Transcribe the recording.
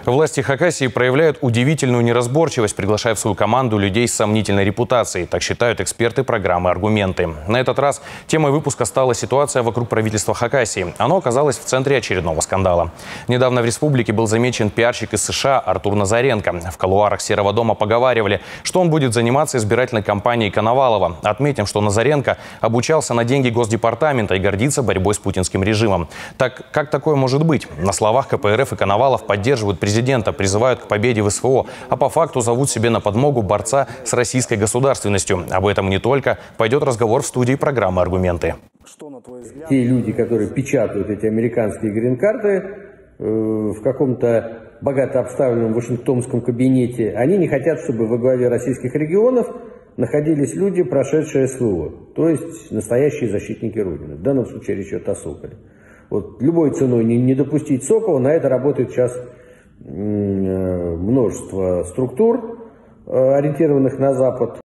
Власти Хакасии проявляют удивительную неразборчивость, приглашая в свою команду людей с сомнительной репутацией. Так считают эксперты программы «Аргументы». На этот раз темой выпуска стала ситуация вокруг правительства Хакасии. Оно оказалось в центре очередного скандала. Недавно в республике был замечен пиарщик из США Артур Назаренко. В кулуарах Серого дома поговаривали, что он будет заниматься избирательной кампанией Коновалова. Отметим, что Назаренко обучался на деньги Госдепартамента и гордится борьбой с путинским режимом. Так как такое может быть? На словах КПРФ и Коновалов поддерживают президента, призывают к победе в СВО, а по факту зовут себе на подмогу борца с российской государственностью. Об этом не только. Пойдет разговор в студии программы «Аргументы». Те люди, которые печатают эти американские грин-карты в каком-то богато обставленном вашингтонском кабинете, они не хотят, чтобы во главе российских регионов находились люди, прошедшие СВО, то есть настоящие защитники Родины. В данном случае речь идет о Соколе. Вот любой ценой не допустить Сокола, на это работает сейчас множество структур, ориентированных на Запад.